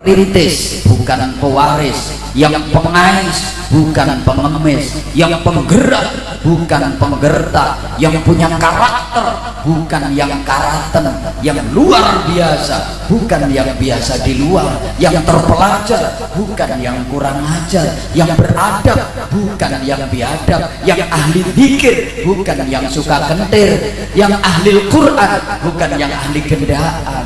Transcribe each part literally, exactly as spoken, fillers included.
perintis bukan pewaris, yang pengais bukan pengemis, yang penggerak bukan penggertak, yang punya karakter bukan yang karaten, yang luar biasa bukan yang biasa di luar, yang terpelajar bukan yang kurang ajar, yang beradab bukan yang biadab, yang ahli zikir bukan yang suka kentir, yang ahli Quran bukan yang ahli gendaan.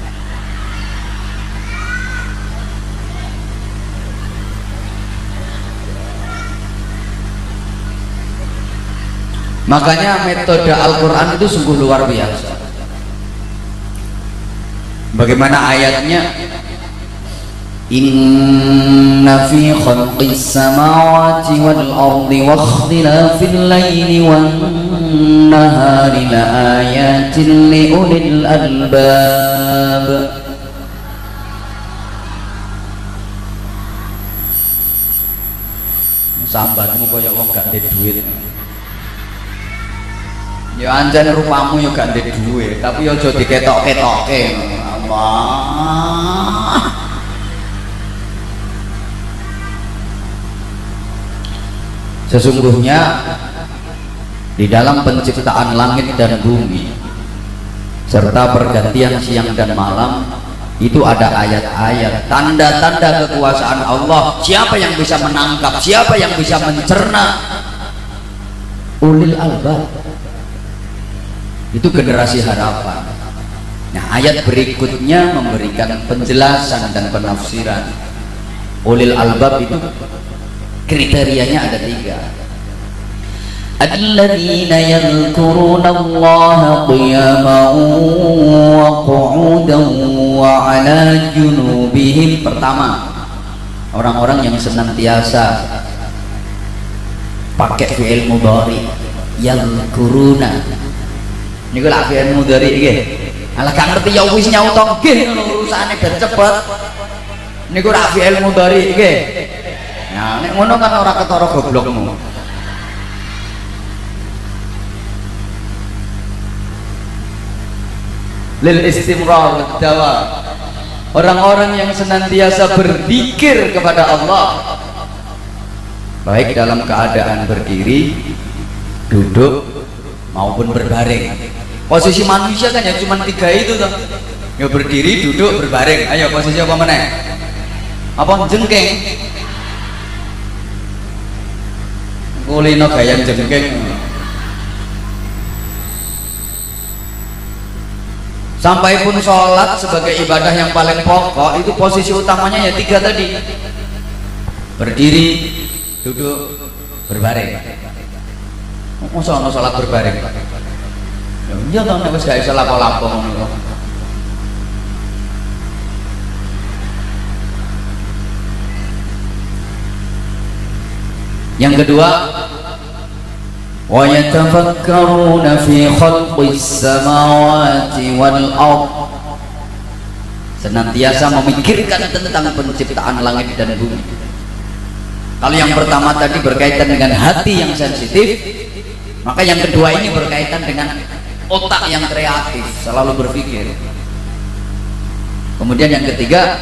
Makanya metode Al-Quran itu sungguh luar biasa. Bagaimana ayatnya? Inna fi khalqis samawati wal ardi wa ikhtilafil laili wan nahari la ayatin li ulil albab. Sambatmu kaya wong gak ndek duit. Ya anjen rupamu ya gak ndek duwe, tapi ya aja diketok-ketokke. Allah. Sesungguhnya di dalam penciptaan langit dan bumi serta pergantian siang dan malam itu ada ayat-ayat, tanda-tanda kekuasaan Allah. Siapa yang bisa menangkap, siapa yang bisa mencerna? Ulil albab. Itu generasi harapan. Nah, ayat berikutnya memberikan penjelasan dan penafsiran. Ulil albab itu kriterianya ada tiga. Alladzina yadhkuruna Allaha qiyaman wa qu'udan wa 'ala junubihim. Pertama, orang-orang yang senantiasa pakai fi'il mudhari, yadhkuruna. Niku lak fi'il mudhari nggih. Alah gak ngerti ya wis nyauto nggih ngono urusane ben cepet. Niku lak fi'il mudhari nggih. Nah, nek ngono kan ora ketara goblokmu. Lil istimrar dawa. Orang-orang yang senantiasa berzikir kepada Allah baik dalam keadaan berdiri, duduk maupun berbaring. Posisi manusia kan ya cuma tiga itu toh. Ya berdiri, duduk, berbaring. Ayo posisi apa meneh? Apa jengking? Kulino gaya jengking. Sampai pun sholat sebagai ibadah yang paling pokok itu posisi utamanya ya tiga tadi. Berdiri, duduk, berbaring. Masa ana sholat berbaring? Ya to nek wis gak iso lapo-lapo ngono. Yang kedua, wa yatafakkaruna fi khalqis samawati wal ardh. Senantiasa memikirkan tentang penciptaan langit dan bumi. Kalau yang pertama tadi berkaitan dengan hati yang sensitif, maka yang kedua ini berkaitan dengan otak yang kreatif, selalu berpikir. Kemudian yang ketiga,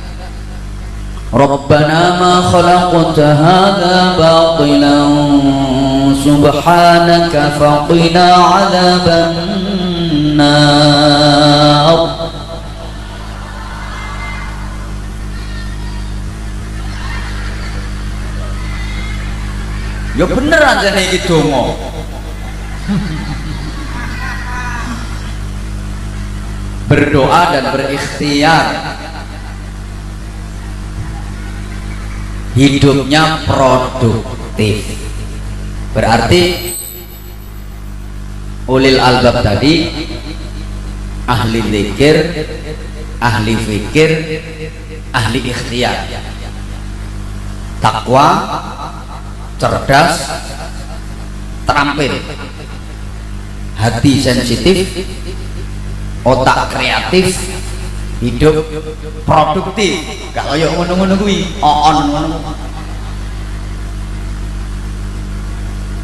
Rabbana ma khalaqta hadza batilan subhanaka faqina 'adzaban nar. Ya bener aja nih iki donga. Berdoa dan berikhtiar, hidupnya produktif. Berarti ulil albab tadi ahli zikir, ahli fikir, ahli ikhtiar, takwa, cerdas, terampil, hati sensitif, otak kreatif, hidup produktif. Gak kaya ngono-ngono kuwi, oon ngono.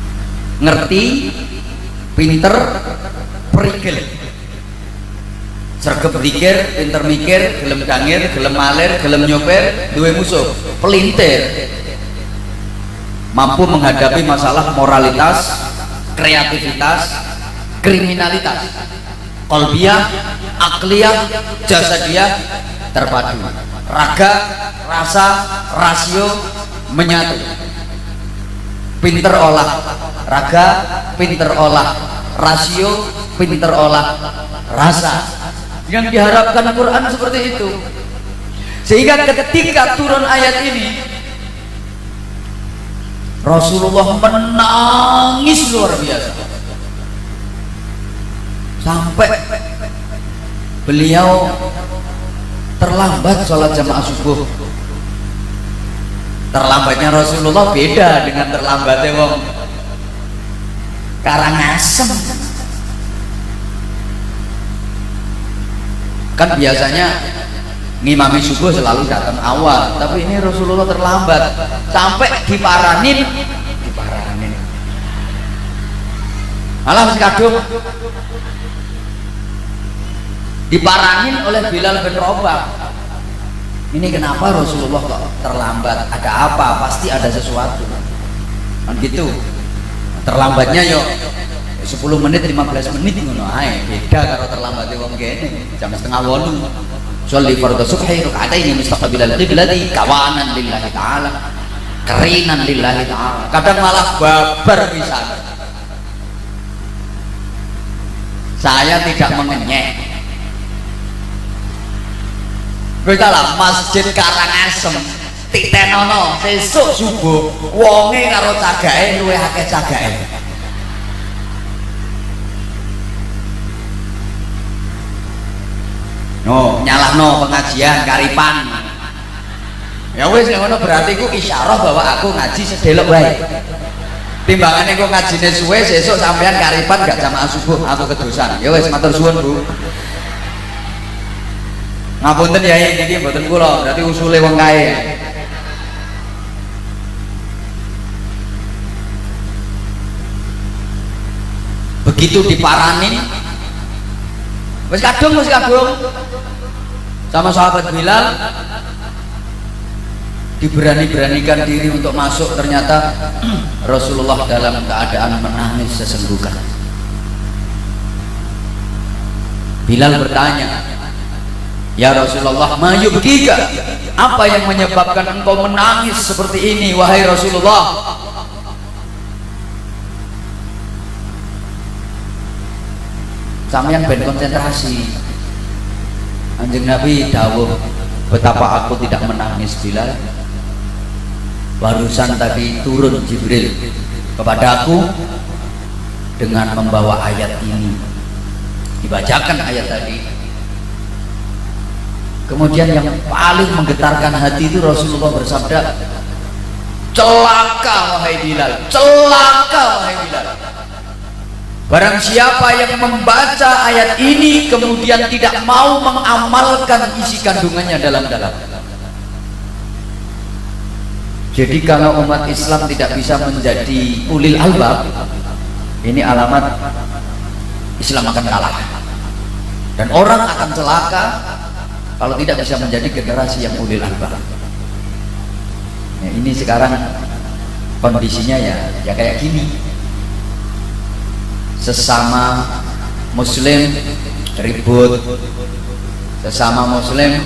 Ngerti, pinter, perikil. Sregep pikir, pinter mikir, gelem dangir, gelem malir, gelem nyopir, duwe musuh, pelintir. Mampu menghadapi masalah moralitas, kreativitas, kriminalitas, qalbiyah, akliyah, jasadiyah terpadu. Raga, rasa, rasio menyatu. Pinter olah raga, pinter olah rasio, pinter olah rasa. Yang diharapkan Quran seperti itu. Sehingga ketika turun ayat ini, Rasulullah menangis luar biasa. Sampai beliau terlambat sholat jamaah subuh. Terlambatnya Rasulullah beda dengan terlambatnya wong Karangasem. Kan biasanya ngimami subuh selalu datang awal, tapi ini Rasulullah terlambat sampai diparanin diparanin malah masih kadung diparanin oleh Bilal bin Rabah. Ini kenapa Rasulullah kok terlambat? Ada apa? Pasti ada sesuatu kan gitu. Terlambatnya yo sepuluh menit, lima belas menit ngono ae. Beda karo terlambat wong kene jam setengah wolu. Sholli fardhu subhi raka'ataini mustaqbilal qiblati kawanan lillahi ta'ala. Kerinan lillahi ta'ala. Kadang malah babar pisan. Saya tidak mengenyek. Kita lah Masjid Karangasem titenono sesuk subuh wonge karo cagake luwih akeh cagake. No, nyalahno pengajian karipan. Ya wis ngono berarti ku isyarah bahwa aku ngaji sedelok wae. Timbangane ku ngajine suwe sesuk sampean karipan gak jamaah subuh aku kedosan. Ya wis matur suwun, Bu. Ngapunten ya iki mboten kula, berarti usule wong kae. Begitu diparanin wis kadung wis kadung sama sahabat Bilal diberani-beranikan diri untuk masuk, ternyata Rasulullah dalam keadaan menangis sesenggukan. Bilal bertanya, "Ya Rasulullah, ma yubkika? Apa yang menyebabkan engkau menangis seperti ini wahai Rasulullah?" Sampeyan ben konsentrasi. Kanjeng Nabi dawuh, betapa aku tidak menangis Bilal. Barusan tadi turun Jibril kepadaku dengan membawa ayat ini. Dibacakan ayat tadi. Kemudian yang paling menggetarkan hati itu Rasulullah bersabda, "Celaka wahai Bilal, celaka wahai Bilal. Barang siapa yang membaca ayat ini kemudian tidak mau mengamalkan isi kandungannya dalam-dalam." Jadi kalau umat Islam tidak bisa menjadi ulil albab, ini alamat Islam akan kalah. Dan orang akan celaka kalau tidak bisa menjadi generasi yang ulil albab. Ya, ini sekarang kondisinya ya, ya kayak gini. Sesama Muslim ribut, sesama Muslim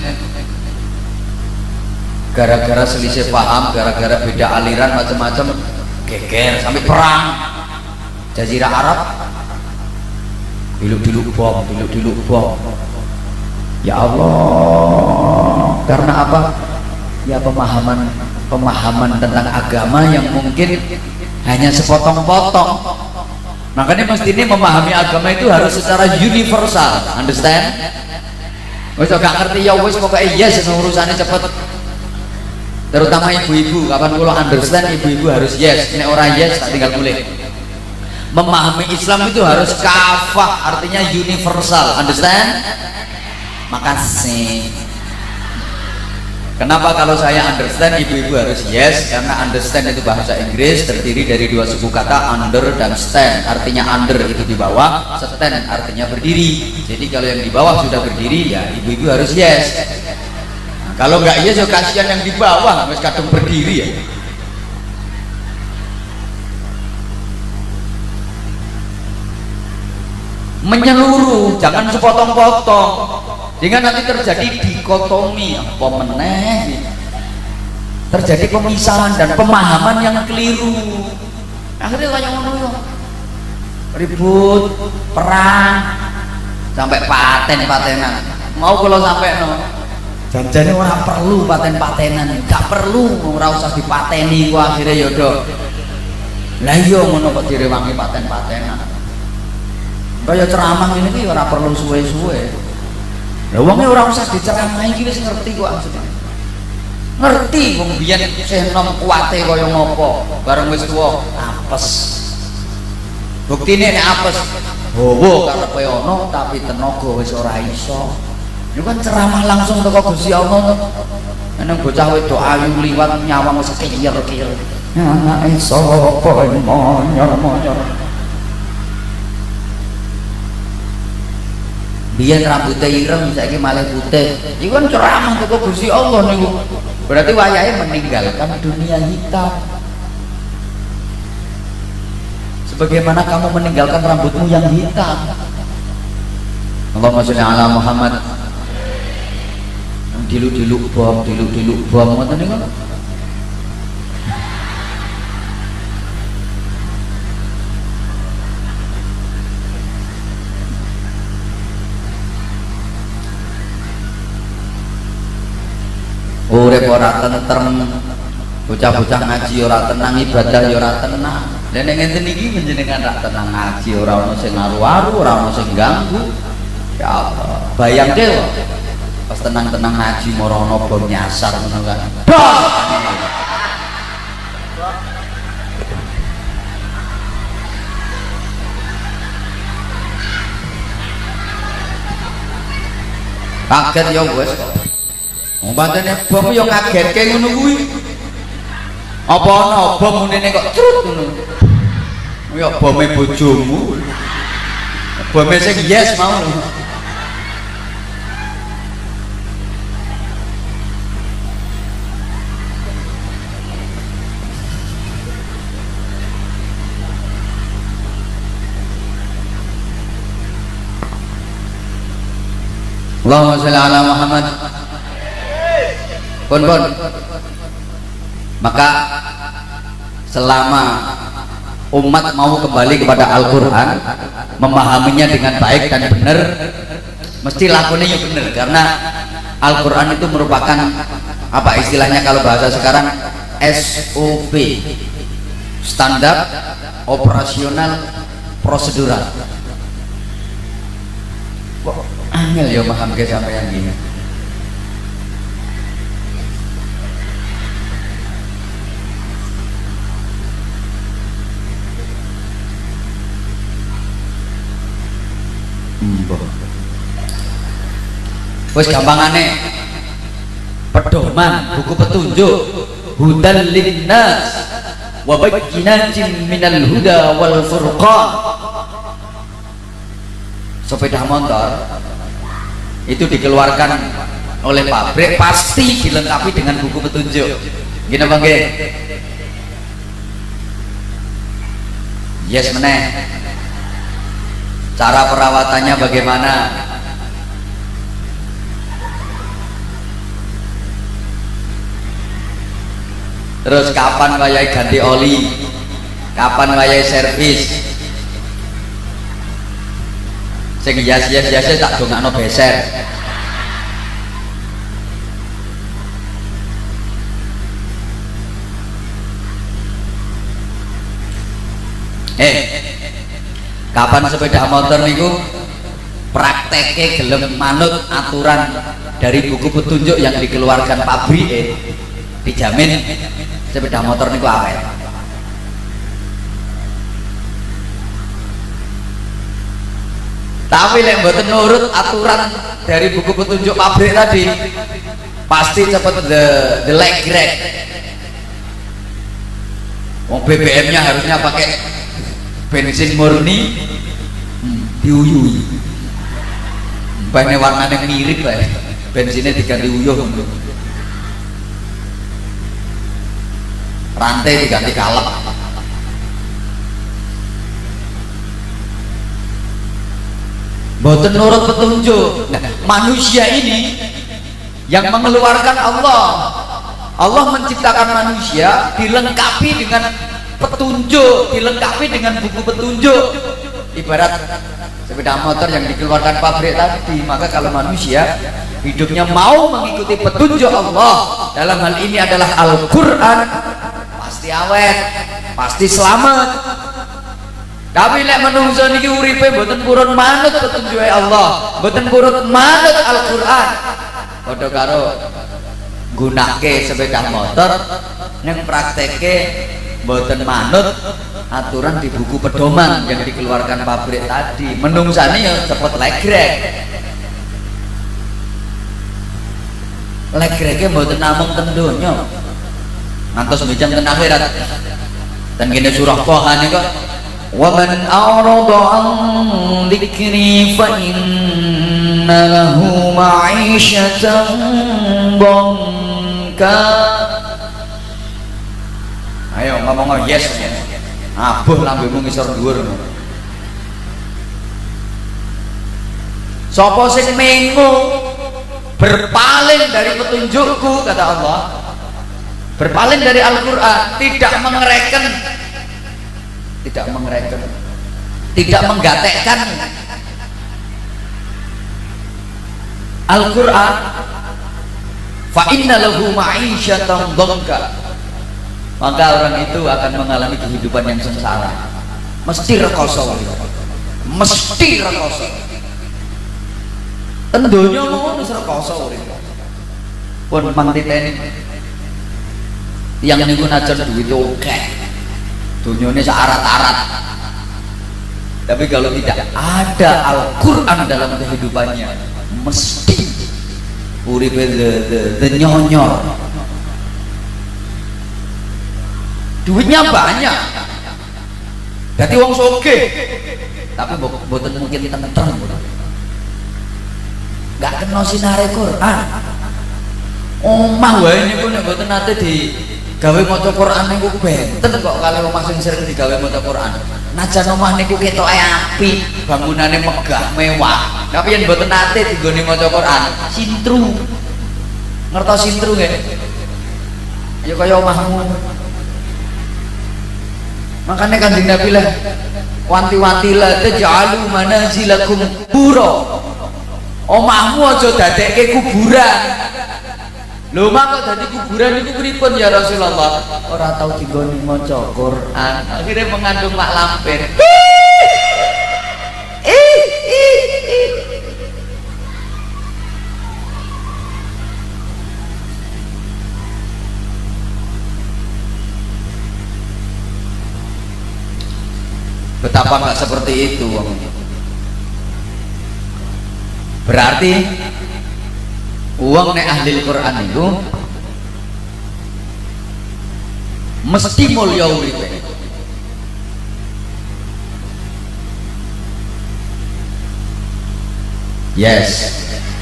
gara-gara selisih paham, gara-gara beda aliran macam-macam, geger sampai perang. Jazirah Arab dulu-dulu bom, dulu-dulu bom. Ya Allah, karena apa? Ya pemahaman pemahaman tentang agama yang mungkin hanya sepotong-potong. Makanya mestinya memahami agama itu harus secara universal, understand? Wis gak ngerti ya wis pokoknya yes urusannya cepet. Terutama ibu-ibu, kapan kalau understand ibu-ibu harus yes, nek orang yes tak tinggal boleh. Memahami Islam itu harus kafah, artinya universal, understand? Makasih. Kenapa kalau saya understand, ibu-ibu harus yes? Karena understand itu bahasa Inggris, terdiri dari dua suku kata, under dan stand. Artinya under itu di bawah, stand artinya berdiri. Jadi kalau yang di bawah sudah berdiri, ya ibu-ibu harus yes. Nah, kalau nggak yes, ya kasihan yang di bawah, harus kadung berdiri ya. Menyeluruh, jangan sepotong-potong, sehingga nanti terjadi dikotomi, apa meneh, terjadi pemisahan dan pemahaman yang keliru. Akhirnya kayak ngono, ribut, perang, sampai paten-patenan. Mau kalau sampai no, janjane orang perlu paten-patenan, gak perlu, ora usah dipateni, gua akhirnya yodo. Lah iya ngono kok direwangi paten-patenan. Kaya ceramah ini ki ora perlu suwe-suwe. Lah wonge ora usah diceramahi iki wis ngerti kok maksudnya. Ngerti wong biyen isih enom kuwate kaya ngopo, bareng wis tuwa apes. Buktine nek apes, hawa karepe ana tapi tenaga wis ora iso. Yo kan ceramah langsung teko Gusti Allah. Nang bocah wedok ayu liwat nyawang wis kiyir-kiyir. Anake sapa monyor-monyor. Biyen rambutnya ireng, saiki malah putih. Iku kan ceramah teko Gusti Allah niku. Berarti wayahe meninggalkan dunia hitam. Sebagaimana kamu meninggalkan rambutmu yang hitam. Allahumma sholli ala Muhammad. Diluk-diluk bom, diluk-diluk bom ngoten niku. Urip ora tentrem, bocah-bocah ngaji ora tenang, ibadah ora tenang. Lah nek ngenten iki panjenengan ra tenang ngaji, ora ono sing ngaru-aru, ora ono sing ganggu. Ya Allah, bayangke pas tenang-tenang ngaji moro ono bom nyasar ngono kan. Kaget ya wis kok. Wong pancene bom yo ngagetke ngono kuwi. Apa ana bom munine kok crut ngono. Ya bome bojomu. Bome sing yes mau lho. Allahumma sholli ala Muhammad. Pun pun. Maka selama umat mau kembali kepada Al-Quran, memahaminya dengan baik dan benar, mesti lakunya benar, karena Al-Quran itu merupakan apa istilahnya kalau bahasa sekarang S O P, standar operasional prosedural. Angel ya paham ke sampai yang gini. Wes gampangane pedoman, buku petunjuk, hudan linnas wa bayyinatin minal huda wal furqan. Sepeda motor itu dikeluarkan oleh pabrik pasti dilengkapi dengan buku petunjuk. Gini bang, yes meneh. Cara perawatannya bagaimana? Terus kapan wayai ganti oli? Kapan wayai servis? Sing hias-hias-hias tak dongakno beser. Eh, kapan sepeda motor niku prakteknya gelem manut aturan dari buku petunjuk yang dikeluarkan pabrik, eh, dijamin sepeda motor niku awet. Tapi lek mboten nurut aturan dari buku petunjuk pabrik tadi, pasti cepet the the leg grab. Wong B B M-nya harusnya pakai bensin murni, hmm, diuyui. Banyak warnanya mirip lah, bensinnya diganti uyuh, rantai diganti kalep. Mboten nurut petunjuk. Nah, manusia ini yang mengeluarkan Allah. Allah menciptakan manusia dilengkapi dengan petunjuk, dilengkapi dengan buku petunjuk. Ibarat sepeda motor yang dikeluarkan pabrik tadi, maka kalau manusia hidupnya mau mengikuti petunjuk Allah, dalam hal ini adalah Al-Quran, pasti awet, pasti selamat. Tapi lek menungso niki uripe mboten purun manut petunjuke Allah, mboten purun manut Al-Qur'an. Padha karo gunake sepeda motor ning prakteke mboten manut aturan di buku pedoman yang dikeluarkan pabrik tadi. Menungsane ya cepet legrek. Legreke mboten namung ten donya. Ngantos mbijan ten akhirat. Dan kene surah Toha niku وَمَنْ أَعْرَضَ عَنْ ذِكْرِي فَإِنَّ لَهُ مَعِيشَةً ضَنْكًا. Ayo ngomong yes, abuh lambemu ngisor dhuwur. Sapa sing mengo berpaling dari petunjukku, kata Allah, berpaling dari Al-Quran, tidak mengereken, tidak mengereken, tidak menggatekkan Al-Quran, fa inna lahu ma'isyatan dhanka, maka orang itu akan mengalami kehidupan yang sengsara, mesti rekoso, mesti rekoso. Tentunya mau wis rekoso urip. Pun mantiteni yang niku najan duit akeh. Dunyane searat-arat, tapi kalau tidak ada Al-Quran dalam kehidupannya, mesti uripe the nyonyor. Duitnya banyak, jadi wong sugih, tapi boten mungkin tentrem, nggak kena sinare Quran. Omah wae niku nek boten nate di gawe maca Quran niku benten kok kalau omah sing sering digawe maca Quran. Najan omah niku ketoke apik, bangunane megah mewah, tapi yen mboten nate digone maca Quran, sintru. Ngertos sintru nggih? Ya kaya omahmu. Makanya Kanjeng Nabi lah wanti-wanti la taj'alu manazilakum kubura. Omahmu aja dadekke kuburan. Lho mak kok dadi kuburan itu pripun ya Rasulullah? Ora tau digoni maca Quran, akhirnya mengandung mak lampir. Betapa nggak seperti itu. Berarti uang nek ahli Quran itu mesti mulya uripe. Yes.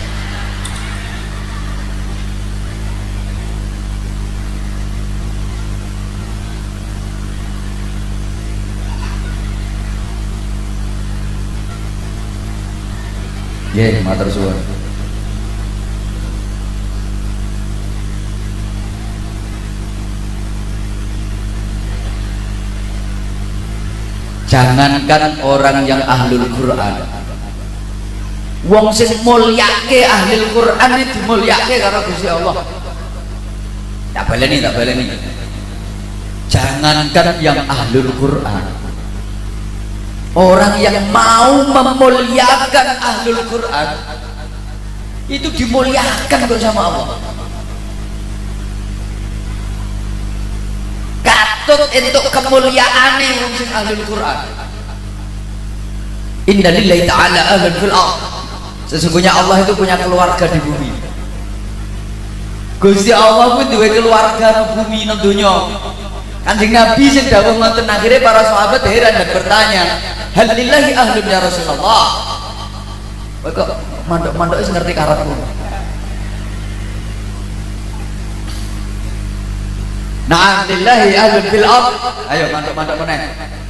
Ya, matur suwun. Jangankan orang yang ahlul Quran, wong sing mulyake ahlul Quran iki dimulyake karo Gusti Allah. Tak baleni, tak baleni. Jangankan yang ahlul Quran, orang yang mau memuliakan ahlul Quran itu dimuliakan bersama Allah. Katut untuk kemuliaan wong sing ahlul Quran. Inna lillahi ta'ala ahlan fil ardh. Sesungguhnya Allah itu punya keluarga di bumi. Gusti Allah kuwi duwe keluarga nang bumi nang donya. Kanjeng Nabi sing dawuh ngoten akhire para sahabat heran dan bertanya, "Hal lillahi ahlun ya Rasulullah?" Kowe kok mandok-mandok wis ngerti karepku. Na'am lillahi ahlun fil ard. Ayo mandok-mandok meneh.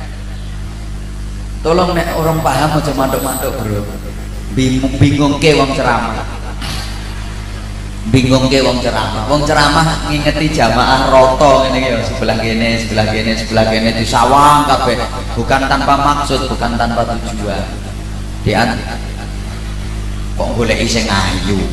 Tolong nek orang paham aja mandok-mandok, Bro. Bingung bingungke wong ceramah. Bingungke wong ceramah. Wong ceramah ngingeti jamaah roto ngene iki sebelah kene, sebelah kene, sebelah kene disawang kabeh. Bukan tanpa maksud, bukan tanpa tujuan. Dian kok goleki sing ayu.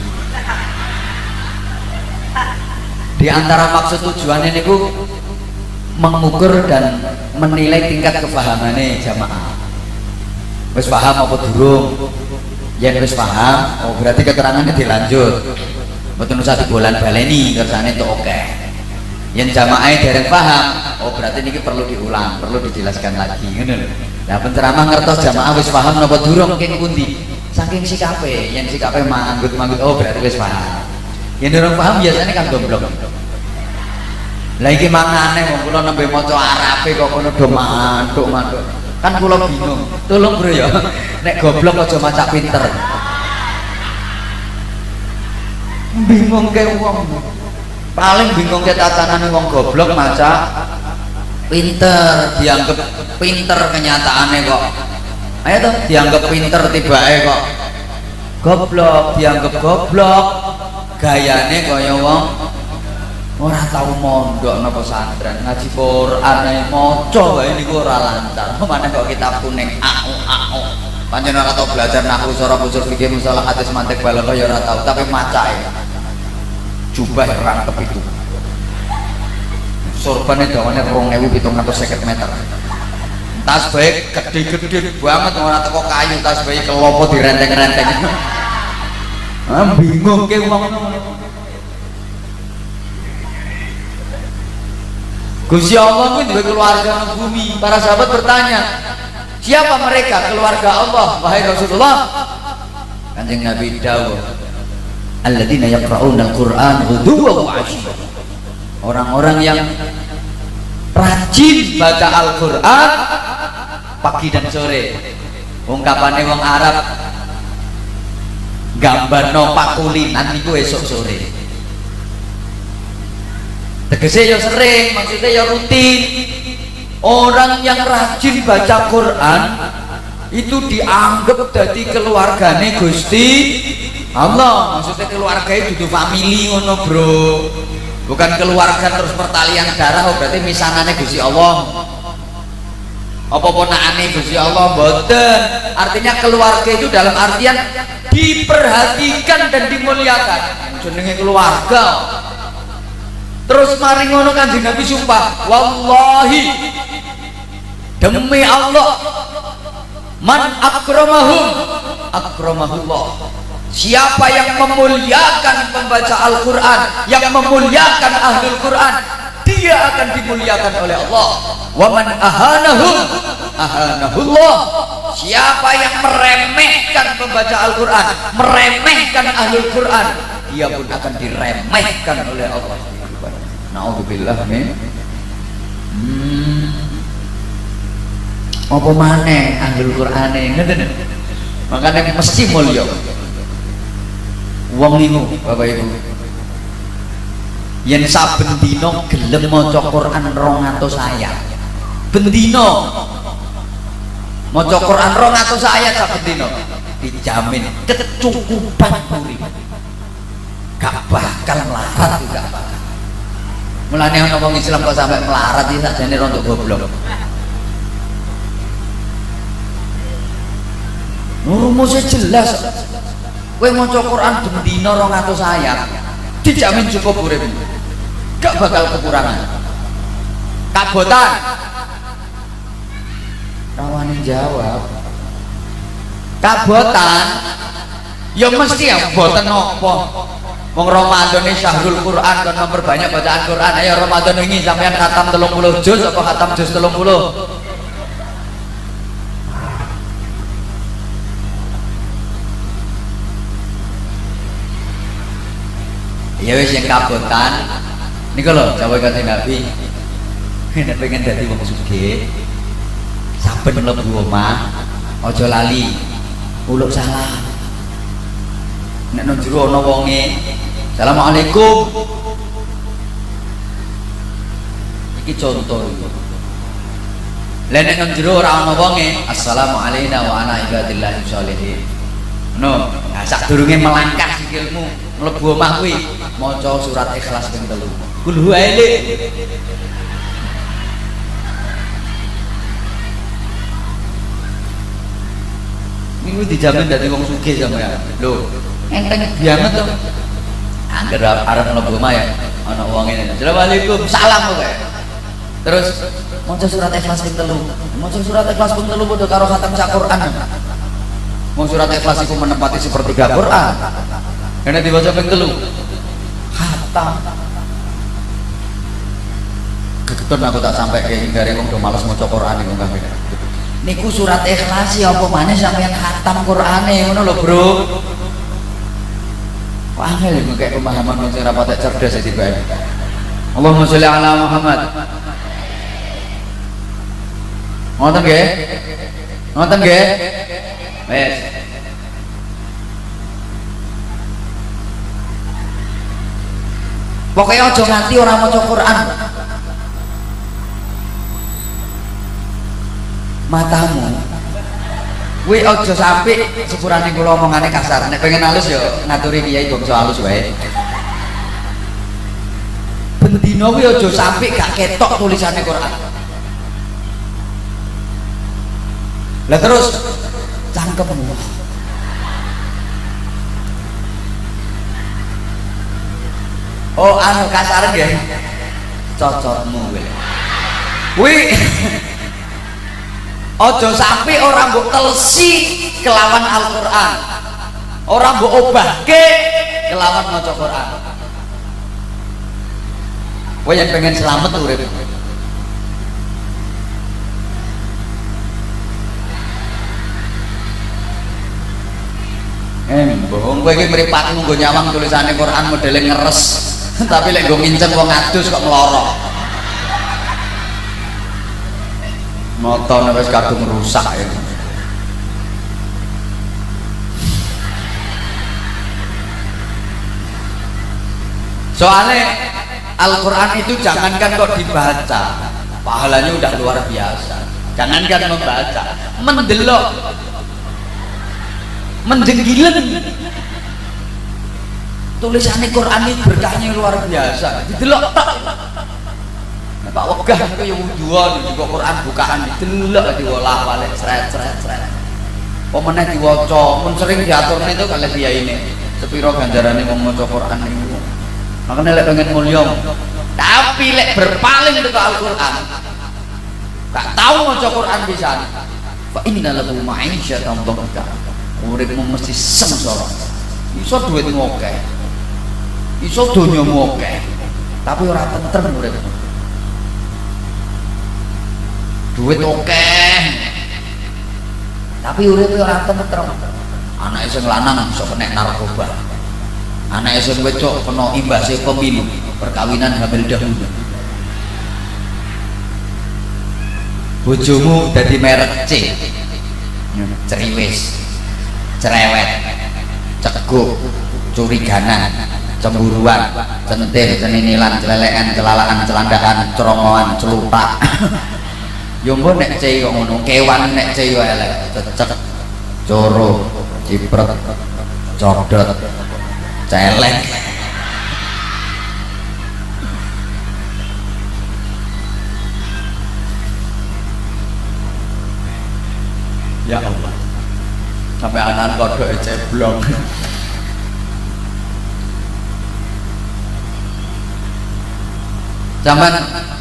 Di antara maksud tujuannya niku mengukur dan menilai tingkat kepahamannya jamaah. Wis paham apa durung? Yen wis paham, oh berarti keterangannya dilanjut. Mboten usah dibolan baleni kersane itu oke. Yen jamaah dereng paham, oh berarti niki perlu diulang, perlu dijelaskan lagi ngono lho. Lah penceramah ngertos jamaah wis paham napa durung king pundi? Saking sikape, yen sikape manggut-manggut, oh berarti wis paham. Yen durung paham biasanya kan goblok. Lah iki mangane wong kula nembe maca Arabe kok kono do mantuk-mantuk. Kan kula bingung. Tolong Bro ya. Nek goblok aja maca pinter. Bingung ke wong. Paling bingung ke tatanane wong goblok maca pinter, dianggap pinter kenyataannya kok. Ayo toh dianggap pinter tibake kok goblok, dianggap goblok. Gayane kaya wong ora tau mondok napa pesantren, ngaji Quran ae maca wae niku ora lancar. Mana kok kitab kuning au au. Pancen ora tau belajar nahwu, sora usul fikih, mustalah hadis, mantik, balaghah ya ora tau, tapi maca ae. Jubah rangkep itu. Sorbane dawane dua ribu tujuh ratus lima puluh meter. Tas baik gede-gede banget ora teko kayu, tas baik kelopo direnteng-renteng. Ah bingung ke wong. Gusti Allah pun juga keluarga bumi. Para sahabat bertanya, siapa mereka keluarga Allah? Wahai Rasulullah, Kanjeng Nabi dawuh, alladzina yaqra'una al-Qur'an ghuduwwan wa 'ashiyyan. Orang-orang yang rajin baca Al-Qur'an pagi dan sore. Ungkapane wong Arab gambarno pakulinan niku esuk sore. Tegese ya sering, maksudnya ya rutin. Orang yang rajin baca Quran itu dianggap jadi keluargane Gusti Allah. Maksudnya keluarga itu family ngono, Bro. Bukan keluarga terus pertalian darah, oh berarti misanane Gusti Allah. Apa ponakane Gusti Allah mboten. Artinya keluarga itu dalam artian diperhatikan dan dimuliakan. Jenenge keluarga. Terus mari ngono Kanjeng Nabi sumpah, wallahi demi Allah, man akramahum akramahullah. Siapa yang memuliakan pembaca Al-Quran, yang memuliakan Ahlul Quran, dia akan dimuliakan oleh Allah. Wa man ahanahum ahanahullah. Siapa yang meremehkan pembaca Al-Quran, meremehkan Ahlul Quran, dia pun akan diremehkan oleh Allah. Na'udzubillah min hmm. apa maneh Ahlul Qur'ane ngoten. Makanya mesti mulya wong niku Bapak Ibu. Yen saben dina gelem maca Quran rong atus ayat. Ben dina maca Quran rong atus ayat saben dina dijamin kecukupan urip. Gak bakal melarat juga bakal. Mulane ana wong Islam kok sampai melarat iki sakjane rontok goblok. Rumusnya jelas. Kowe maca Quran bendina rong atus ayat, dijamin cukup urip. Gak bakal kekurangan. Kabotan. Rawani jawab. Kabotan ya mesti ya boten apa. Wong Ramadan ini syahrul Quran kan memperbanyak bacaan Quran. Ayo Ramadan ini sampean khatam telung puluh juz apa khatam juz telung puluh? Ya wis yang kabotan niku lho dawuh Kanjeng Nabi. Nek pengen dadi wong sugih, saben mlebu omah aja lali uluk salam. Nek nang jero ana wonge, "Assalamualaikum." Iki contoh iki. Lah nek nang jero ora ana wonge, "Assalamualaikum wa ala ibadillahi sholihin." No, nah sadurunge melangkah sikilmu mlebu omah kuwi maca surat Ikhlas ping telu. Kul huwa ahad. Niku dijamin dadi wong sugih sampeyan. Lho, enteng banget to. Angger arep mlebu omah ya ana wong ngene. Assalamualaikum, salam kok. Terus maca surat Ikhlas ping telu. Maca surat Ikhlas ping telu padha karo khatam Al-Qur'an. Mau surat Ikhlas itu menempati sepertiga Quran. Karena dibaca ping telu. Khatam. Kebetulan aku tak sampai ke hinggari wong do males maca Quran iku kabeh. Niku surat Ikhlas ya apa maneh sampeyan khatam Qur'ane ngono lho, Bro. Kok angel iki kayak pemahaman sing ra patek cerdas iki bae. Allahumma sholli ala Muhammad. Ngoten nggih? Ngoten nggih? Wes. Pokoknya aja nganti ora maca Quran. Matamu kuwi aja sampe sepurane kula omongane kasar. Nek pengen halus ya ngaturi kiai bangsa halus wae. Bendina kuwi aja sampe gak ketok tulisane Quran. Lah terus cangkemmu. Oh, anu kasar nggih. Cocotmu kuwi. Kuwi aja sampai orang mbok telsi kelawan Al-Qur'an. Orang mbok obahke kelawan maca Qur'an. Kowe yang pengen selamat urip. Eh, bohong kowe iki mripatmu nggo nyawang tulisane Quran modele ngeres. Tapi lek nggo nginceng wong adus kok melorok. Nonton wis kadung rusak ya. Soalnya Al-Quran itu jangankan kok dibaca, pahalanya udah luar biasa. Jangankan membaca, mendelok, mendenggilen. Tulisannya Quran ini berkahnya luar biasa. Didelok tok. Pak wegah niku ya wuduan juga Quran bukaan didelok diolah balik sret-sret-sret. Apa meneh diwaca, mun sering diaturne itu kalih kiyaine. Sepiro ganjarane wong maca Quran niku. Makane lek pengen mulya, tapi lek berpaling ke Al-Qur'an. Gak tahu maca Quran pisan. Fa inna lahu ma'isyatan dhanka. Uripmu mesti sengsara. Iso duitmu akeh. Iso donyamu akeh. Tapi ora tentrem uripmu. Duit akeh tapi uripe ora tentrem. Anake sing lanang iso kena narkoba, anake sing wedok kena imbase pemilu, perkawinan hamil dahulu. Bojomu dadi merek C, ceriwis, cerewet, ceguk, curiganan, cemburuan, centil, ceninilan, celelekan, celalaan, celandakan, cerongoan, celutak. Yombo nek cei kok ngono, kewan nek cei yo elek, cecek, coro, cipret, codot, celek. Ya Allah, sampai anak kodok ceblong. Zaman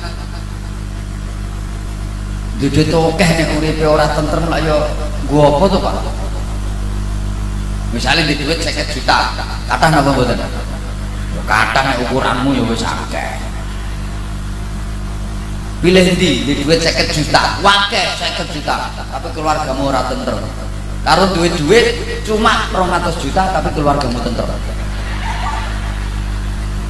duit akeh nek uripe ora tentrem lak yo nggo apa to, Pak? Misale di duit seket juta, kathah napa mboten? Yo kathah nek ukuranmu yo wis akeh. Pilih ndi di duit seket juta, wakeh seket juta, tapi keluargamu ora tentrem. Karo duit-duit cuma rong atus juta tapi keluargamu tentrem.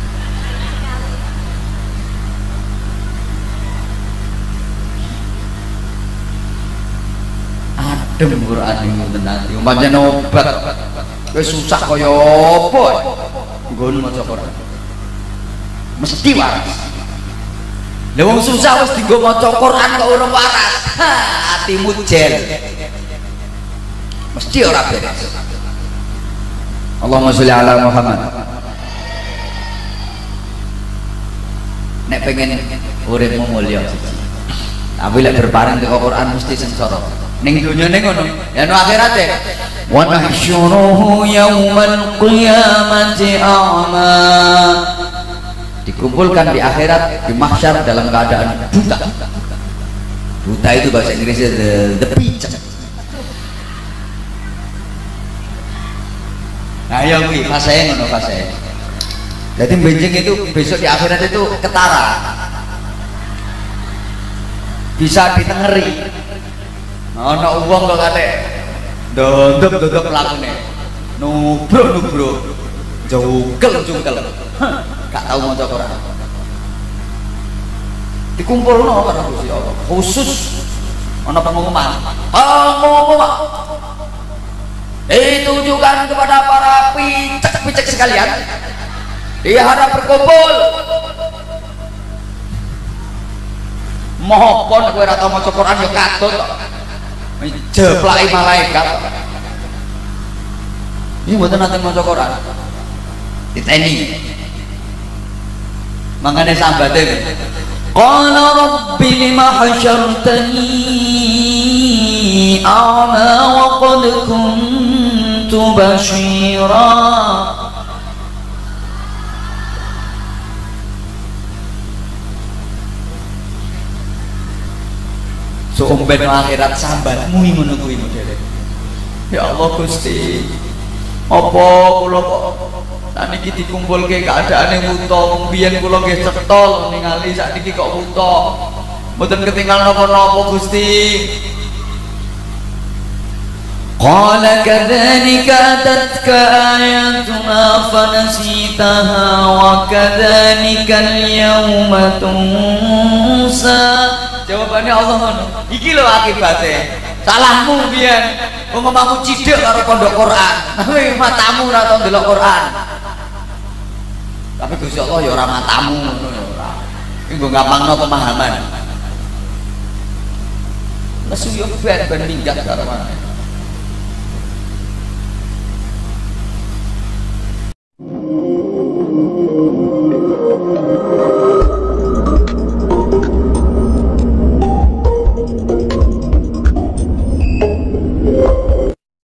adem Quran niku tenan. Pancen obat. Wis susah kaya apa? Nggon maca Quran. Mesti waras. Lah wong susah wis dienggo maca Quran kok ora waras. Ha, atimu jel. Mesti ora beres. Allahumma sholli ala Muhammad. Nek pengen uripmu mulya siji. Tapi lek berparing teko Quran mesti sengsara. Ning dunyane ngono, ya no akhirate. Wa nahsyuruhu yaumal qiyamati a'ma. Dikumpulkan di akhirat di mahsyar dalam keadaan buta. Buta itu bahasa Inggrisnya the, the picture. Nah ya kuwi fasenya ngono fasenya. Jadi benjing itu besok di akhirat itu ketara. Bisa ditengeri. Ana wong kok kate ndondok-ndondok lakune. Nubruk-nubruk. Jungkel-jungkel. Gak tau maca Quran. Dikumpulno karo Gusti Allah. Khusus ana pengumuman. Pengumuman. Itu tujukan kepada para picek-picek sekalian. Diharap berkumpul. Mohon kowe ora tau maca Quran ya katut kok. Jeplaki malaikat. Ini mboten nate maca Quran. Diteni. Mangane sambate. Qala rabbi lima hasyartani a'ma wa qad kuntu basyira. So omben akhirat sambatmu ngono kuwi modele. Ya Allah Gusti. Apa kula kok saniki dikumpulke keadaane wuta wong biyen kula nggih cetol ningali sakniki kok wuta. Mboten ketinggal napa-napa Gusti. Qala kadzalika atatka ayatuna fanasitaha wa kadzalika al-yawma tunsa. Jawabannya Allah ngono. Iki lho akibate. Salahmu biyen. Wong omahmu cidhek karo pondok Quran. Tapi matamu ora tau ndelok Quran. Tapi Gusti Allah ya ora matamu ngono ya ora. Iki nggo gampangno pemahaman. Lesu yo ben ben minggat karo